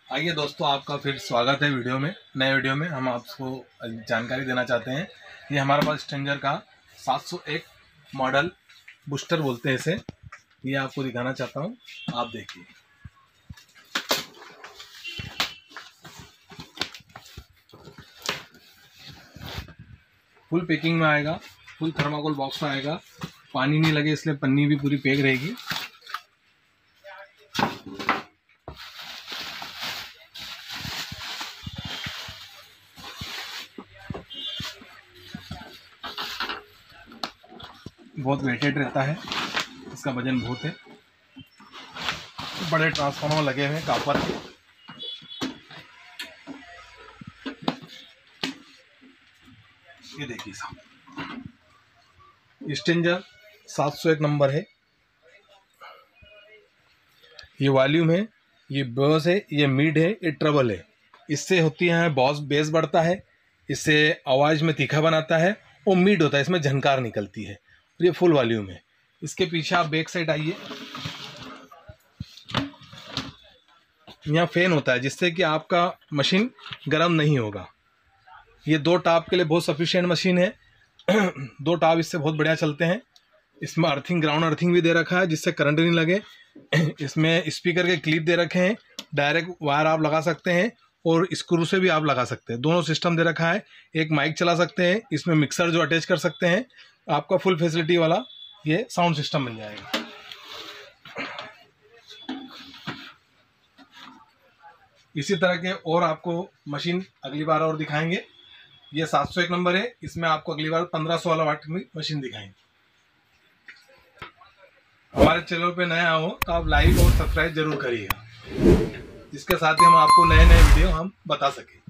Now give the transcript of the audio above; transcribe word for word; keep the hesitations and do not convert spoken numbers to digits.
आइए दोस्तों, आपका फिर स्वागत है वीडियो में। नए वीडियो में हम आपको जानकारी देना चाहते हैं। ये हमारे पास स्ट्रेंजर का सात सौ एक मॉडल बूस्टर बोलते हैं इसे, ये आपको दिखाना चाहता हूँ। आप देखिए, फुल पैकिंग में आएगा, फुल थर्माकोल बॉक्स में आएगा। पानी नहीं लगे इसलिए पन्नी भी पूरी पैक रहेगी। बहुत वेटेड रहता है, इसका वजन बहुत है। बड़े ट्रांसफार्मर लगे हुए हैं कॉपर के। ये देखिए साहब, स्ट्रेंजर सात सौ एक नंबर है। ये वॉल्यूम है, ये बॉस है, ये मिड है, ये ट्रबल है। इससे होती है बॉस बेस बढ़ता है, इससे आवाज़ में तीखा बनाता है। और मिड होता है, इसमें झनकार निकलती है। और ये फुल वॉल्यूम है। इसके पीछे आप बैक साइड आइए, यहाँ फैन होता है जिससे कि आपका मशीन गर्म नहीं होगा। ये दो टाप के लिए बहुत सफिशिएंट मशीन है। दो टाप इससे बहुत बढ़िया चलते हैं। इसमें अर्थिंग, ग्राउंड अर्थिंग भी दे रखा है जिससे करंट नहीं लगे। इसमें स्पीकर के क्लिप दे रखे हैं, डायरेक्ट वायर आप लगा सकते हैं और स्क्रू से भी आप लगा सकते हैं। दोनों सिस्टम दे रखा है। एक माइक चला सकते हैं, इसमें मिक्सर जो अटैच कर सकते हैं। आपका फुल फैसिलिटी वाला ये साउंड सिस्टम मिल जाएगा। इसी तरह के और आपको मशीन अगली बार और दिखाएंगे। ये सात सौ एक नंबर है, इसमें आपको अगली बार पंद्रह सौ वाला वाट में मशीन दिखाएंगे। हमारे चैनल पे नया हो तो आप लाइक और सब्सक्राइब जरूर करिएगा, जिसके साथ ही हम आपको नए नए वीडियो हम बता सकें।